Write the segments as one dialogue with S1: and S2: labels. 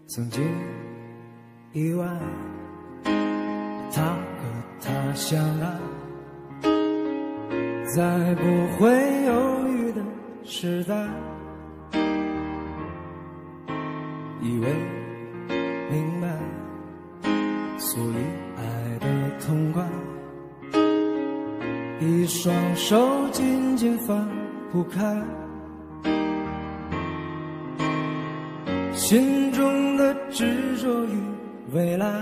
S1: 曾经意外，他和她相爱，在不会犹豫的时代，以为明白，所以爱得痛快，一双手紧紧放不开，心中的执着与未来。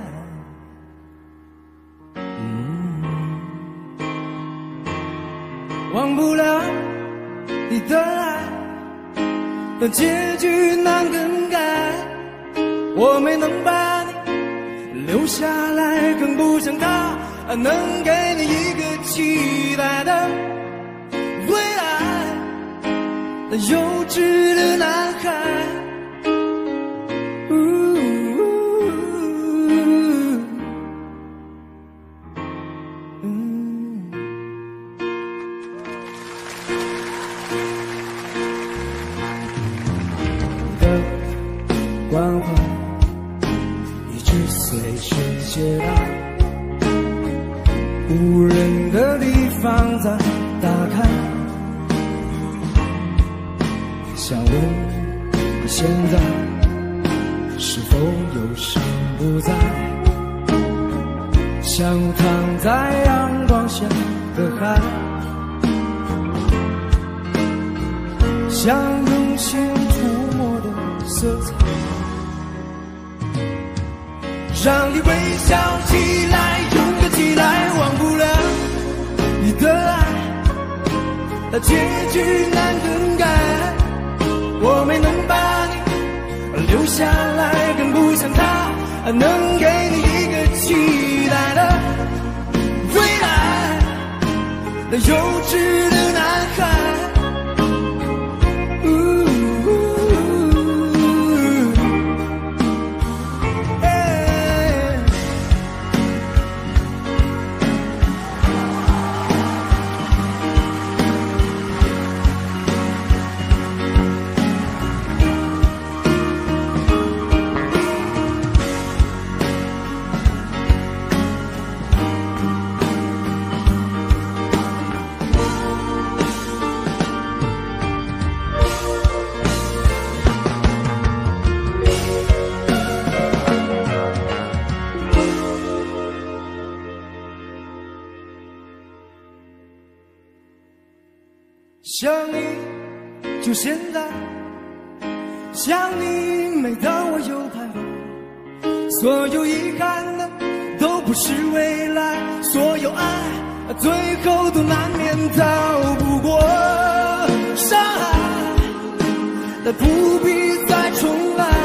S1: 忘不了你的爱，但结局难更改。我没能把你留下来，更不像他能给你一个期待的未来。那幼稚的男孩，关怀一直随身携带，无人的地方再打开。想问你现在是否有心不在？像躺在阳光下的海，像用心涂抹的色彩，让你微笑起来，勇敢起来，忘不了你的爱，那结局难更改。我没能把你留下来，更不像他能给你一个期待的未来。那幼稚的男孩，想你就现在，想你每当我又徘徊，所有遗憾的都不是未来，所有爱最后都难免逃不过伤害，但不必再重来。